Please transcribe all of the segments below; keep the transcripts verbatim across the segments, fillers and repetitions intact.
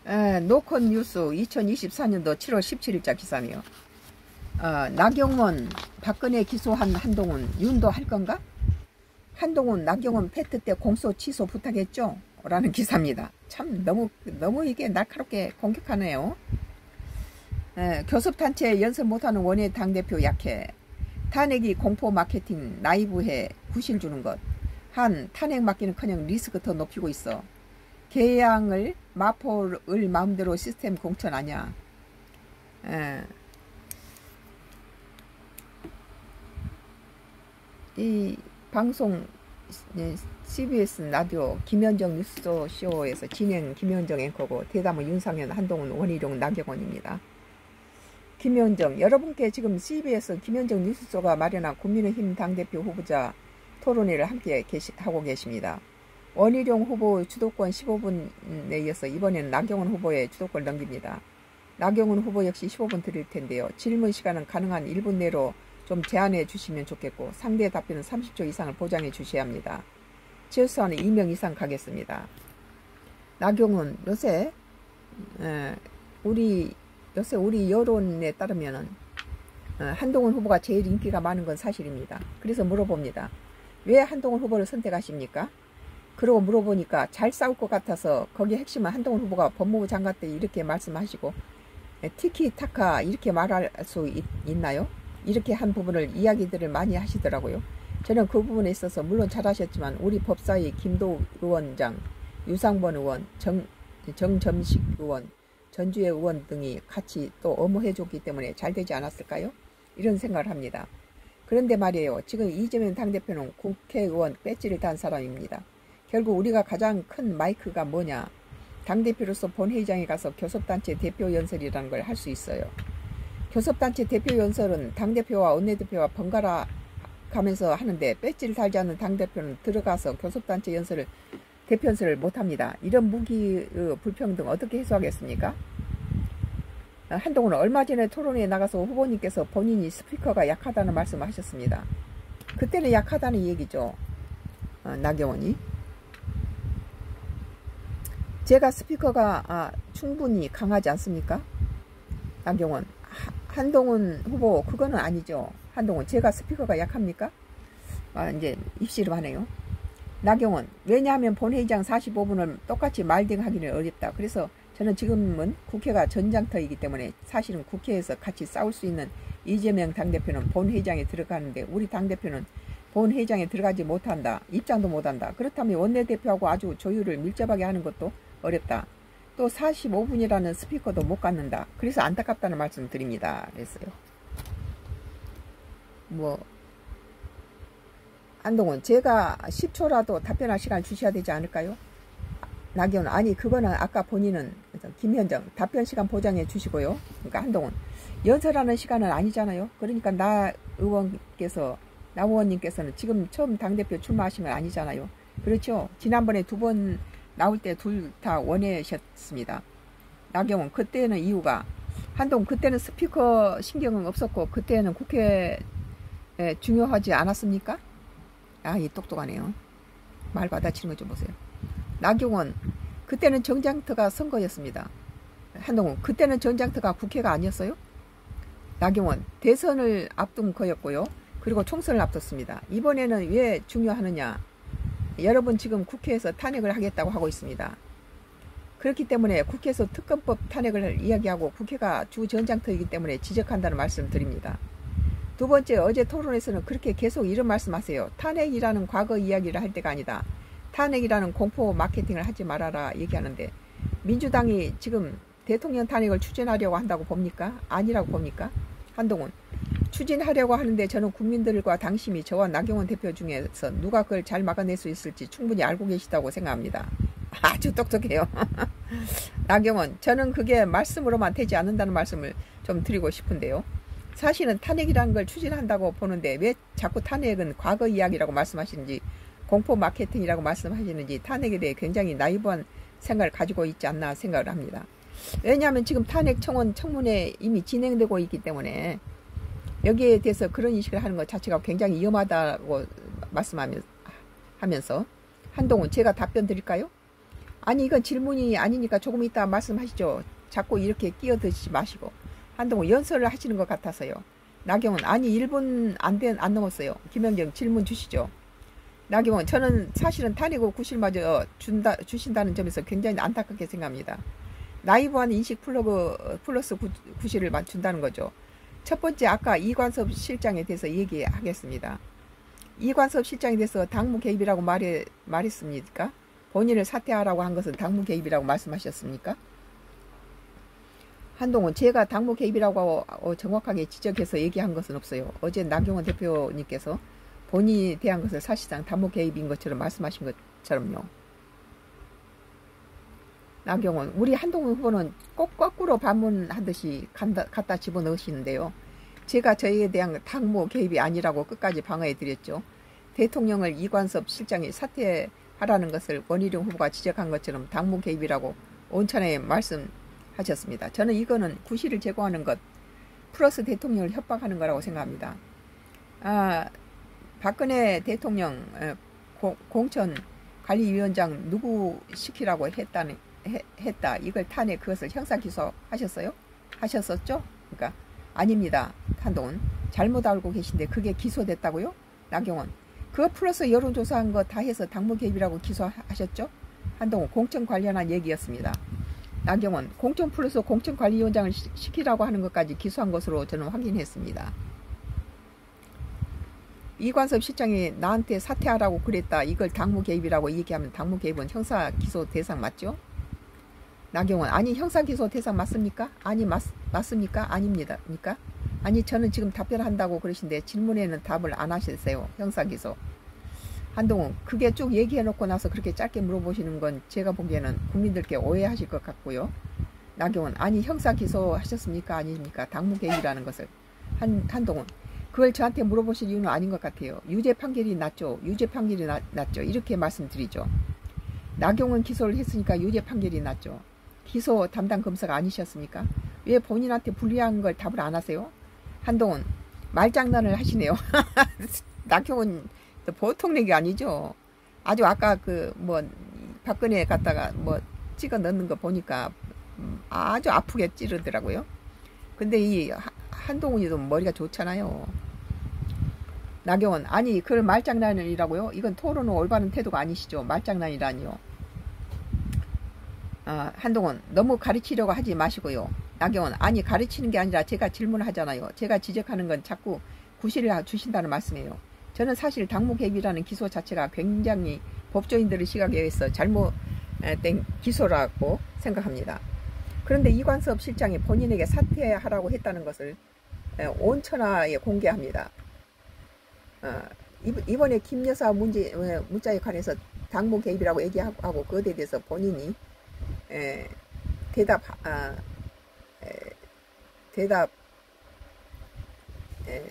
에, 노컷 뉴스 이천이십사 년도 칠월 십칠일자 기사네요. 어, 나경원 박근혜 기소한 한동훈 윤도 할 건가? 한동훈 나경원 패트 때 공소 취소 부탁했죠? 라는 기사입니다. 참 너무 너무 이게 날카롭게 공격하네요. 에, 교섭단체 연설 못하는 원외 당대표 약해. 탄핵이 공포 마케팅 나이브해 구실 주는 것. 한 탄핵 맡기는커녕 리스크 더 높이고 있어. 개양을 마포를 마음대로 시스템 공천하냐. 에. 이 방송 씨비에스 라디오 김현정 뉴스쇼에서 진행 김현정 앵커고 대담은 윤상현 한동훈 원희룡 나경원입니다. 김현정, 여러분께 지금 씨비에스 김현정 뉴스쇼가 마련한 국민의힘 당대표 후보자 토론회를 함께 계시, 하고 계십니다. 원희룡 후보 주도권 십오 분에 이어서 이번에는 나경원 후보의 주도권을 넘깁니다. 나경원 후보 역시 십오 분 드릴 텐데요. 질문 시간은 가능한 일 분 내로 좀 제한해 주시면 좋겠고 상대 답변은 삼십 초 이상을 보장해 주셔야 합니다. 최소한 이 명 이상 가겠습니다. 나경원 요새 에, 우리 요새 우리 여론에 따르면은 에, 한동훈 후보가 제일 인기가 많은 건 사실입니다. 그래서 물어봅니다. 왜 한동훈 후보를 선택하십니까? 그러고 물어보니까 잘 싸울 것 같아서 거기 핵심은 한동훈 후보가 법무부 장관 때 이렇게 말씀하시고 에, 티키타카 이렇게 말할 수 있, 있나요? 이렇게 한 부분을 이야기들을 많이 하시더라고요. 저는 그 부분에 있어서 물론 잘하셨지만 우리 법사위 김도 의원장, 유상번 의원, 정, 정점식 의원, 전주의 의원 등이 같이 또 엄호해 줬기 때문에 잘 되지 않았을까요? 이런 생각을 합니다. 그런데 말이에요. 지금 이재명 당대표는 국회의원 배지를 단 사람입니다. 결국 우리가 가장 큰 마이크가 뭐냐. 당대표로서 본회의장에 가서 교섭단체 대표 연설이라는 걸 할 수 있어요. 교섭단체 대표 연설은 당대표와 원내대표와 번갈아 가면서 하는데 배지를 달지 않는 당대표는 들어가서 교섭단체 연설을 대표 연설을 못합니다. 이런 무기 불평등 어떻게 해소하겠습니까? 한동훈은 얼마 전에 토론회에 나가서 후보님께서 본인이 스피커가 약하다는 말씀을 하셨습니다. 그때는 약하다는 얘기죠. 어, 나경원이. 제가 스피커가 아, 충분히 강하지 않습니까? 나경원. 한동훈 후보 그거는 아니죠. 한동훈 제가 스피커가 약합니까? 아, 이제 입씨름 하네요. 나경원 왜냐하면 본회의장 사십오 분을 똑같이 말딩하기는 어렵다. 그래서 저는 지금은 국회가 전장터이기 때문에 사실은 국회에서 같이 싸울 수 있는 이재명 당대표는 본회의장에 들어가는데 우리 당대표는 본회의장에 들어가지 못한다. 입장도 못한다. 그렇다면 원내대표하고 아주 조율을 밀접하게 하는 것도 어렵다. 또 사십오 분이라는 스피커도 못 갖는다. 그래서 안타깝다는 말씀 드립니다. 그랬어요. 뭐 한동훈 제가 십 초라도 답변할 시간을 주셔야 되지 않을까요? 나경원 아니 그거는 아까 본인은 김현정 답변 시간 보장해 주시고요. 그러니까 한동훈 연설하는 시간은 아니잖아요. 그러니까 나 의원께서 나 의원님께서는 지금 처음 당대표 출마하시면 아니잖아요. 그렇죠? 지난번에 두 번 나올 때 둘 다 원하셨습니다. 나경원 그때는 이유가 한동훈 그때는 스피커 신경은 없었고 그때는 국회에 중요하지 않았습니까? 아, 이 똑똑하네요. 말 받아치는 거 좀 보세요. 나경원 그때는 정장터가 선거였습니다. 한동훈 그때는 정장터가 국회가 아니었어요? 나경원 대선을 앞둔 거였고요. 그리고 총선을 앞뒀습니다. 이번에는 왜 중요하느냐. 여러분 지금 국회에서 탄핵을 하겠다고 하고 있습니다. 그렇기 때문에 국회에서 특검법 탄핵을 이야기하고 국회가 주 전장터이기 때문에 지적한다는 말씀 드립니다. 두 번째 어제 토론에서는 그렇게 계속 이런 말씀하세요. 탄핵이라는 과거 이야기를 할 때가 아니다. 탄핵이라는 공포 마케팅을 하지 말아라 얘기하는데 민주당이 지금 대통령 탄핵을 추진하려고 한다고 봅니까? 아니라고 봅니까? 한동훈 추진하려고 하는데 저는 국민들과 당심이 저와 나경원 대표 중에서 누가 그걸 잘 막아낼 수 있을지 충분히 알고 계시다고 생각합니다. 아주 똑똑해요. 나경원 저는 그게 말씀으로만 되지 않는다는 말씀을 좀 드리고 싶은데요. 사실은 탄핵이라는 걸 추진한다고 보는데 왜 자꾸 탄핵은 과거 이야기라고 말씀하시는지 공포 마케팅이라고 말씀하시는지 탄핵에 대해 굉장히 나이브한 생각을 가지고 있지 않나 생각을 합니다. 왜냐하면 지금 탄핵 청원 청문회 이미 진행되고 있기 때문에 여기에 대해서 그런 인식을 하는 것 자체가 굉장히 위험하다고 말씀하면서 한동훈 제가 답변 드릴까요? 아니 이건 질문이 아니니까 조금 이따 말씀하시죠. 자꾸 이렇게 끼어드시지 마시고. 한동훈 연설을 하시는 것 같아서요. 나경원 아니 일 분 안 된, 안 넘었어요. 김현정 질문 주시죠. 나경원 저는 사실은 탄핵 후 구실마저 준다, 주신다는 점에서 굉장히 안타깝게 생각합니다. 나이브한 인식 플러그, 플러스 구, 구실을 준다는 거죠. 첫 번째 아까 이관섭 실장에 대해서 얘기하겠습니다. 이관섭 실장에 대해서 당무 개입이라고 말해, 말했습니까? 본인을 사퇴하라고 한 것은 당무 개입이라고 말씀하셨습니까? 한동훈 제가 당무 개입이라고 정확하게 지적해서 얘기한 것은 없어요. 어제 나경원 대표님께서 본인이 대한 것을 사실상 당무 개입인 것처럼 말씀하신 것처럼요. 나경원 우리 한동훈 후보는 꼭 거꾸로 반문하듯이 간다, 갖다 집어넣으시는데요. 제가 저희에 대한 당무 개입이 아니라고 끝까지 방어해 드렸죠. 대통령을 이관섭 실장이 사퇴하라는 것을 원희룡 후보가 지적한 것처럼 당무 개입이라고 온천에 말씀하셨습니다. 저는 이거는 구실을 제공하는 것 플러스 대통령을 협박하는 거라고 생각합니다. 아, 박근혜 대통령 고, 공천관리위원장 누구 시키라고 했다는, 해, 했다. 이걸 탄핵 그것을 형사기소하셨어요? 하셨었죠? 그러니까 아닙니다. 한동훈 잘못 알고 계신데 그게 기소됐다고요? 나경원 그거 플러스 여론조사한 거 다 해서 당무 개입이라고 기소하셨죠? 한동훈 공천 관련한 얘기였습니다. 나경원 공천 플러스 공천관리위원장을 시키라고 하는 것까지 기소한 것으로 저는 확인했습니다. 이관섭 실장이 나한테 사퇴하라고 그랬다. 이걸 당무 개입이라고 얘기하면 당무 개입은 형사 기소 대상 맞죠? 나경원 아니 형사 기소 대상 맞습니까? 아니 맞, 맞습니까? 아닙니다. 그러니까 아니 저는 지금 답변한다고 그러신데 질문에는 답을 안 하셨어요. 형사 기소. 한동훈 그게 쭉 얘기해 놓고 나서 그렇게 짧게 물어보시는 건 제가 보기에는 국민들께 오해하실 것 같고요. 나경원 아니 형사 기소 하셨습니까? 아닙니까? 당무 개입이라는 것을. 한, 한동훈 그걸 저한테 물어보실 이유는 아닌 것 같아요. 유죄 판결이 났죠. 유죄 판결이 나, 났죠. 이렇게 말씀드리죠. 나경원 기소를 했으니까 유죄 판결이 났죠. 기소 담당 검사가 아니셨습니까? 왜 본인한테 불리한 걸 답을 안 하세요? 한동훈 말장난을 하시네요. 나경원 보통 얘기 아니죠. 아주 아까 그 뭐 박근혜 갖다가 뭐 찍어 넣는 거 보니까 아주 아프게 찌르더라고요. 근데 이 한동훈이도 머리가 좋잖아요. 나경원 아니 그걸 말장난이라고요? 이건 토론 후 올바른 태도가 아니시죠. 말장난이라니요. 아, 한동훈 너무 가르치려고 하지 마시고요. 나경원 아니 가르치는 게 아니라 제가 질문하잖아요. 제가 지적하는 건 자꾸 구실을 주신다는 말씀이에요. 저는 사실 당무 개입이라는 기소 자체가 굉장히 법조인들의 시각에 의해서 잘못된 기소라고 생각합니다. 그런데 이관섭 실장이 본인에게 사퇴하라고 했다는 것을 온천하에 공개합니다. 어, 이번에 김 여사 문제, 문자에 관해서 당무 개입이라고 얘기하고 그것에 대해서 본인이 에, 대답, 아, 에, 대답, 에,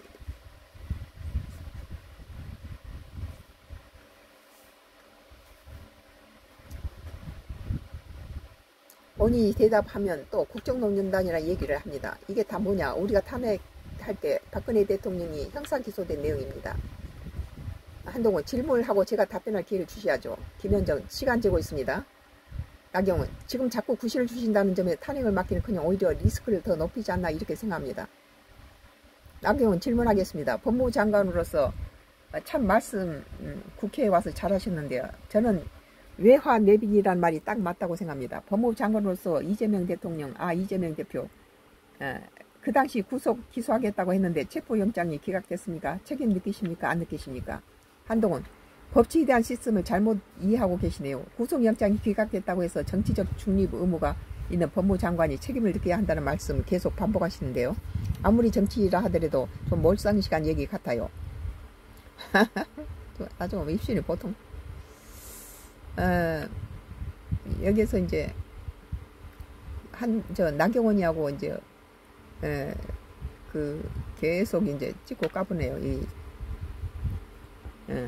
본인이 대답하면 또 국정농단이라는 얘기를 합니다. 이게 다 뭐냐? 우리가 탄핵할 때 박근혜 대통령이 형사 기소된 내용입니다. 한동훈 질문을 하고 제가 답변할 기회를 주셔야죠. 김현정 시간 재고 있습니다. 나경원 지금 자꾸 구실을 주신다는 점에 탄핵을 막기는커녕 오히려 리스크를 더 높이지 않나 이렇게 생각합니다. 나경원 질문하겠습니다. 법무부 장관으로서 참 말씀 국회에 와서 잘하셨는데요. 저는 외화 내빈이란 말이 딱 맞다고 생각합니다. 법무부 장관으로서 이재명 대통령, 아 이재명 대표 에, 그 당시 구속 기소하겠다고 했는데 체포영장이 기각됐습니까? 책임 느끼십니까? 안 느끼십니까? 한동훈 법치에 대한 시스템을 잘못 이해하고 계시네요. 구속영장이 기각됐다고 해서 정치적 중립 의무가 있는 법무부 장관이 책임을 느껴야 한다는 말씀을 계속 반복하시는데요. 아무리 정치라 하더라도 좀 몰상식한 얘기 같아요. 아주 입술이 보통 어, 여기서 이제 한 저 나경원이하고 이제 에, 그 계속 이제 찍고 까부네요. 이 에,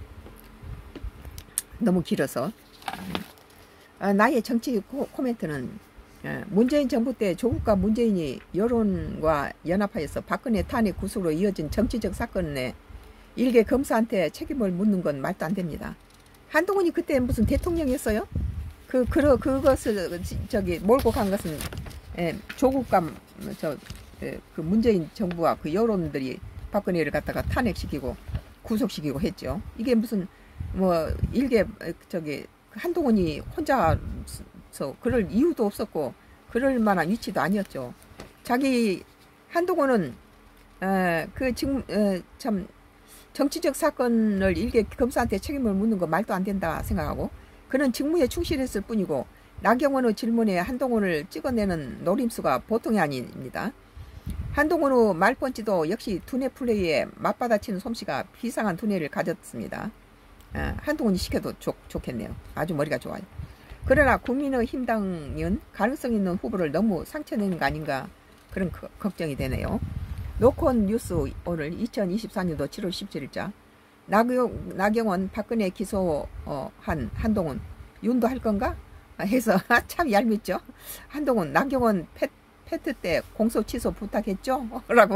너무 길어서 아, 나의 정치 코, 코멘트는 에, 문재인 정부 때 조국과 문재인이 여론과 연합하여서 박근혜 탄핵 구속으로 이어진 정치적 사건에 일개 검사한테 책임을 묻는 건 말도 안 됩니다. 한동훈이 그때 무슨 대통령이었어요? 그, 그, 그것을, 저기, 몰고 간 것은, 예, 조국감, 저, 예, 그 문재인 정부와 그 여론들이 박근혜를 갖다가 탄핵시키고 구속시키고 했죠. 이게 무슨, 뭐, 일개, 저기, 한동훈이 혼자서 그럴 이유도 없었고, 그럴 만한 위치도 아니었죠. 자기, 한동훈은, 에, 그, 지금, 에, 참, 정치적 사건을 일개 검사한테 책임을 묻는 거 말도 안 된다 생각하고, 그는 직무에 충실했을 뿐이고 나경원의 질문에 한동훈을 찍어내는 노림수가 보통이 아닙니다. 한동훈의 말펀치도 역시 두뇌 플레이에 맞받아치는 솜씨가 비상한 두뇌를 가졌습니다. 아, 한동훈이 시켜도 좋, 좋겠네요. 아주 머리가 좋아요. 그러나 국민의힘당은 가능성 있는 후보를 너무 상처내는 거 아닌가 그런 거, 걱정이 되네요. 노컷 뉴스 오늘 이천이십사 년도 칠월 십칠일자 나경, 나경원 박근혜 기소한 어, 한동훈 윤도 할 건가? 해서 참 얄밉죠. 한동훈 나경원 패, 패트 때 공소 취소 부탁했죠? 라고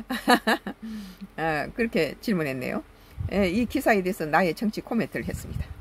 아, 그렇게 질문했네요. 에, 이 기사에 대해서 나의 정치 코멘트를 했습니다.